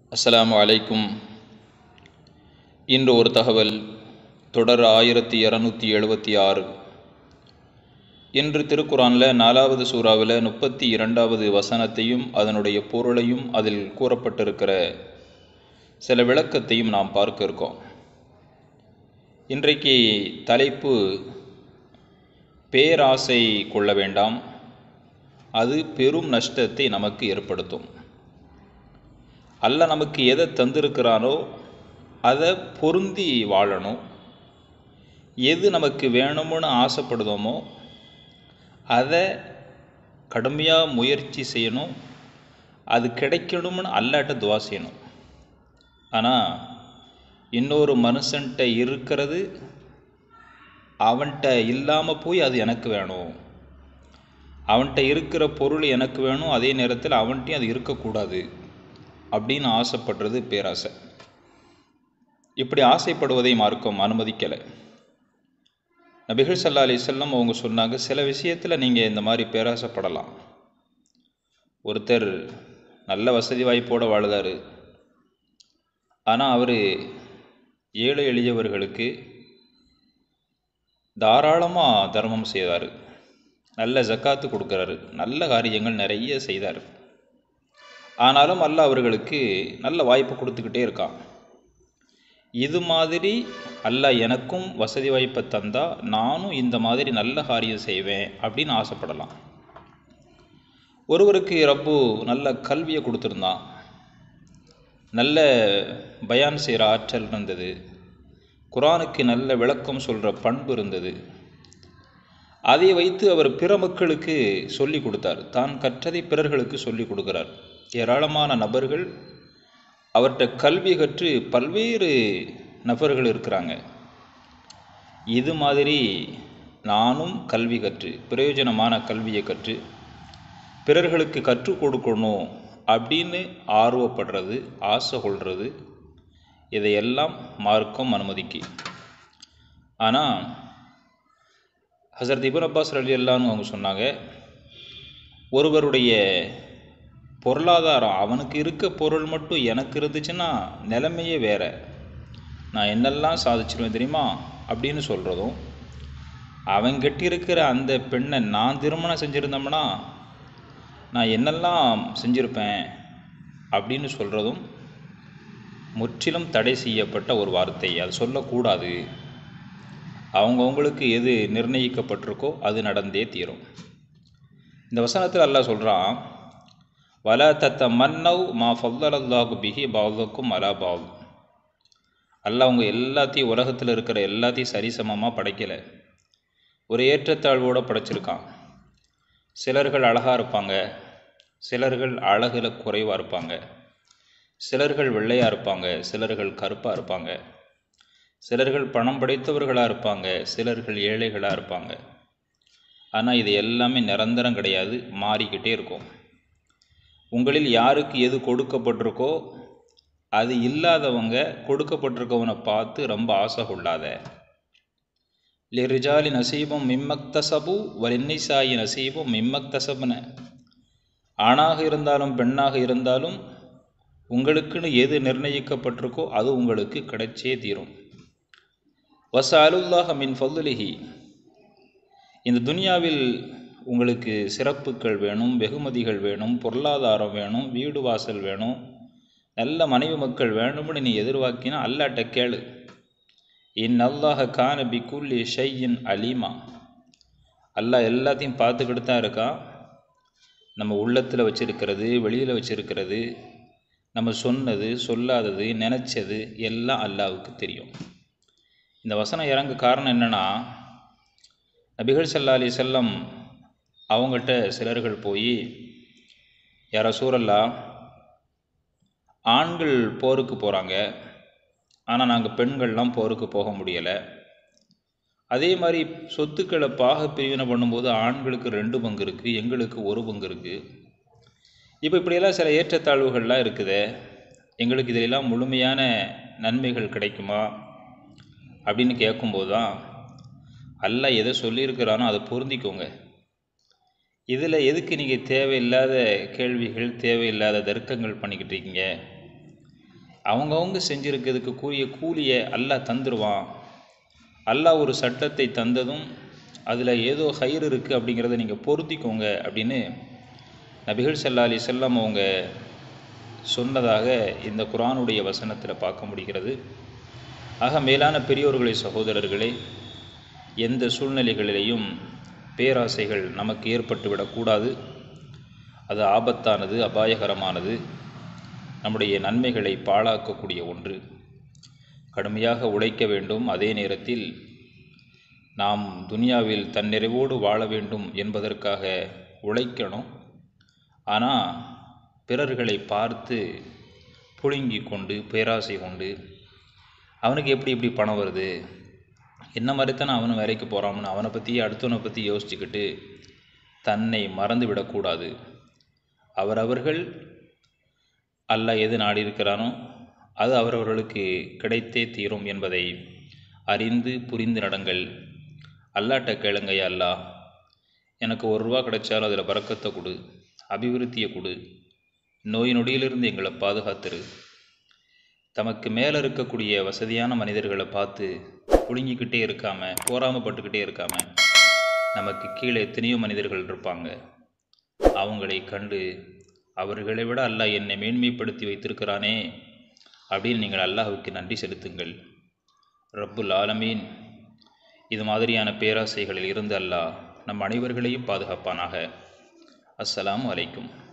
அஸ்ஸலாமு அலைக்கும். இன்று ஒரு தகவல். தொடர் 1276. இன்று திருக்குரானில் 4வது சூறாவில் 32வது வசனத்தையும் அதனுடைய பொருளையும் அதில் கூறப்பட்டிருக்கிற சில விளக்கத்தையும் நாம் பார்க்க இருக்கோம். இன்றைக்கு தலைப்பு பேராசை கொள்ள வேண்டாம், அது பெரும் நஷ்டத்தை நமக்கு ஏற்படுத்தும். அல்லாஹ் நமக்கு எதை தந்திருக்கிறானோ அதை பொருந்தி வாழணும். எது நமக்கு வேணும்னு ஆசைப்படுதோமோ அதை கடுமையாக முயற்சி செய்யணும். அது கிடைக்கணும்னு அல்லாஹ்ட்ட துவா செய்யணும். ஆனால் இன்னொரு மனுஷன்கிட்ட இருக்கிறது அவன்கிட்ட இல்லாமல் போய் அது எனக்கு வேணும், அவன்கிட்ட இருக்கிற பொருள் எனக்கு வேணும், அதே நேரத்தில் அவன்கிட்டையும் அது இருக்கக்கூடாது அப்படின்னு ஆசைப்படுறது பேராசை. இப்படி ஆசைப்படுவதை மார்க்கம் அனுமதிக்கலை. நபிகள் ஸல்லல்லாஹு அலைஹி வஸல்லம் அவங்க சொன்னாங்க, சில விஷயத்தில் நீங்கள் இந்த மாதிரி பேராசைப்படலாம். ஒருத்தர் நல்ல வசதி வாய்ப்போடு வாழுதார், ஆனால் அவர் ஏழை எளியவர்களுக்கு தாராளமாக தர்மம் செய்தார், நல்ல ஜக்காத்து கொடுக்குறாரு, நல்ல காரியங்கள் நிறைய செய்தார். ஆனாலும் அல்லாஹ் அவர்களுக்கு நல்ல வாய்ப்பு கொடுத்துக்கிட்டே இருக்கான். இது மாதிரி அல்லாஹ் எனக்கும் வசதி வாய்ப்பை தந்தா நானும் இந்த மாதிரி நல்ல காரியம் செய்வேன் அப்படின்னு ஆசைப்படலாம். ஒருவருக்கு ரப்பு நல்ல கல்வியை கொடுத்துருந்தான், நல்ல பயான் செய்கிற ஆற்றல் இருந்தது, குரானுக்கு நல்ல விளக்கம் சொல்கிற பண்பு இருந்தது. அதை வைத்து அவர் பிற மக்களுக்கு சொல்லி கொடுத்தார், தான் கற்றதை பிறர்களுக்கு சொல்லி கொடுக்கிறார். ஏராளமான நபர்கள் அவர்கிட்ட கல்வி கற்று பல்வேறு நபர்கள் இருக்கிறாங்க. இது மாதிரி நானும் கல்வி கற்று பிரயோஜனமான கல்வியை கற்று பிறர்களுக்கு கற்றுக் கொடுக்கணும் அப்படின்னு ஆர்வப்படுறது, ஆசை கொள்வது, இதையெல்லாம் மார்க்கம் அனுமதிக்கு. ஆனால் ஹஸரத் இப்னு அப்பாஸ் ரலியல்லாஹு அன்ஹு அவங்க சொன்னாங்க, ஒருவருடைய பொருளாதாரம், அவனுக்கு இருக்க பொருள் மட்டும் எனக்கு இருந்துச்சுன்னா நிலைமையே வேற, நான் என்னெல்லாம் சாதிச்சிருவேன் தெரியுமா அப்படின்னு சொல்கிறதும், அவங்கிட்ட இருக்கிற அந்த பெண்ணை நான் திருமணம் செஞ்சுருந்தோம்னா நான் என்னெல்லாம் செஞ்சுருப்பேன் அப்படின்னு சொல்கிறதும் முற்றிலும் தடை செய்யப்பட்ட ஒரு வார்த்தை. அது சொல்லக்கூடாது. அவங்கவுங்களுக்கு எது நிர்ணயிக்கப்பட்டிருக்கோ அது நடந்தே தீரும். இந்த வசனத்தில் அல்லாஹ் சொல்கிறான், வலா தத்தமன்னவ் மா ஃபல்லல்லாஹு பிஹி பஅதக்கும் அலா பஅத். அல்லாஹ் அவங்க எல்லாத்தையும், உலகத்தில் இருக்கிற எல்லாத்தையும் சரிசமமாக படைக்கலை, ஒரு ஏற்றத்தாழ்வோடு படைச்சிருக்கான். சிலர்கள் அழகாக இருப்பாங்க, சிலர்கள் அழகில் குறைவாக இருப்பாங்க, சிலர்கள் வெள்ளையாக இருப்பாங்க, சிலர்கள் கருப்பாக இருப்பாங்க, சிலர்கள் பணம் படைத்தவர்களாக இருப்பாங்க, சிலர்கள் ஏழைகளாக இருப்பாங்க. ஆனால் இது எல்லாமே நிரந்தரம் கிடையாது, மாறிக்கிட்டே இருக்கும். உங்களில் யாருக்கு எது கொடுக்கப்பட்டிருக்கோ அது இல்லாதவங்க கொடுக்கப்பட்டிருக்கவனை பார்த்து ரொம்ப ஆசை கொள்ளாத. லிரிஜாலி நசீபம் மிம்மக்தசபு வலின்னிசாயி நசீபம் மிம்மக்தசபன. ஆணாக இருந்தாலும் பெண்ணாக இருந்தாலும் உங்களுக்குன்னு எது நிர்ணயிக்கப்பட்டிருக்கோ அது உங்களுக்கு கிடைச்சே தீரும். வஸஅலுல்லாஹ மின் ஃபதுலிஹி. இந்த துனியாவில் உங்களுக்கு சிறப்புகள் வேணும், வெகுமதிகள் வேணும், பொருளாதாரம் வேணும், வீடு வாசல் வேணும், நல்ல மனைவி மக்கள் வேணும்னு நீ எதிர்பார்க்கினா அல்லாஹ்ட்ட கேளு. இன்னல்லாஹ கான பிகுல்லி ஷைஇன் அலீமா. அல்லாஹ் எல்லாத்தையும் பார்த்துக்கிட்டு தான் இருக்கான். நம்ம உள்ளத்தில் வச்சிருக்கிறது, வெளியில் வச்சிருக்கிறது, நம்ம சொன்னது சொல்லாதது நினச்சது எல்லாம் அல்லாஹ்வுக்கு தெரியும். இந்த வசனம் இறங்க காரணம் என்னென்னா, நபிகள் ஸல்லல்லாஹு அலைஹி வஸல்லம் அவங்கள்ட்ட சிலர்கள் போய், யா ரசூலல்லாஹ், ஆண்கள் போருக்கு போகிறாங்க, ஆனால் நாங்கள் பெண்கள்லாம் போருக்கு போக முடியலை. அதே மாதிரி சொத்துக்களை பாக பிரிவினை பண்ணும்போது ஆண்களுக்கு 2 பங்கு இருக்குது, எங்களுக்கு 1 பங்கு இருக்குது. இப்போ இப்படியெல்லாம் சில ஏற்றத்தாழ்வுகள்லாம் இருக்குது, எங்களுக்கு இதிலெல்லாம் முழுமையான நன்மைகள் கிடைக்குமா அப்படின்னு கேட்கும்போது தான் அல்லாஹ் எதை சொல்லியிருக்கிறானோ அதை பொருந்திக்கோங்க. இதில் எதுக்கு நீங்கள் தேவையில்லாத கேள்விகள், தேவையில்லாத தர்க்கங்கள் பண்ணிக்கிட்டு இருக்கீங்க? அவங்கவுங்க செஞ்சுருக்கிறதுக்கு கூலியை அல்லாஹ் தந்துடுவான். அல்லாஹ் ஒரு சட்டத்தை தந்ததும் அதில் ஏதோ ஹைர் இருக்குது அப்படிங்கிறத நீங்கள் பொருத்திக்கோங்க அப்படின்னு நபிகள் ஸல்லல்லாஹு அலைஹி வஸல்லம் அவங்க சொன்னதாக இந்த குர்ஆனுடைய வசனத்தில் பார்க்க முடிகிறது. ஆக மேலான பெரியோர்களே, சகோதரர்களே, எந்த சூழ்நிலைகளிலேயும் பேராசைகள் நமக்கு ஏற்பட்டுவிடக்கூடாது. அது ஆபத்தானது, அபாயகரமானது, நம்முடைய நன்மைகளை பாழாக்கக்கூடிய ஒன்று. கடுமையாக உழைக்க வேண்டும். அதே நேரத்தில் நாம் துனியாவில் தன்னிறைவோடு வாழ வேண்டும் என்பதற்காக உழைக்கணும். ஆனால் பிறர்களை பார்த்து புழுங்கி கொண்டு பேராசை கொண்டு அவனுக்கு எப்படி பணம் வருது, என்ன மாதிரித்தானே அவனும் வேலைக்கு போகிறான்னு அவனை பற்றி அடுத்தவனை பற்றி யோசிச்சுக்கிட்டு தன்னை மறந்து விடக்கூடாது. அவரவர்கள் அல்லாஹ் எது நாடி இருக்கிறானோ அது அவரவர்களுக்கு கிடைத்தே தீரும் என்பதை அறிந்து புரிந்து நடங்கள். அல்லாட்ட கேளுங்க, யா அல்லாஹ், எனக்கு ₹1 கிடைச்சாலும் அதில் பரக்கத்தை கொடு, அபிவிருத்தியை கொடு, நோய் நொடியிலிருந்து எங்களை பாதுகாத்துரு. தமக்கு மேலே இருக்கக்கூடிய வசதியான மனிதர்களை பார்த்து புழுங்கிக்கிட்டே இருக்காமல், போராமப்பட்டுக்கிட்டே இருக்காமல், நமக்கு கீழே எத்தனையோ மனிதர்கள் இருப்பாங்க, அவங்களை கண்டு அவர்களை விட அல்லாஹ் என்னை மேன்மைப்படுத்தி வைத்திருக்கிறானே அப்படின்னு நீங்கள் அல்லாஹ்வுக்கு நன்றி செலுத்துங்கள். ரப்புல் ஆலமீன் இது மாதிரியான பேராசைகளில் இருந்து அல்லாஹ் நம் அனைவர்களையும் பாதுகாப்பானாக. அஸ்ஸலாமு அலைக்கும்.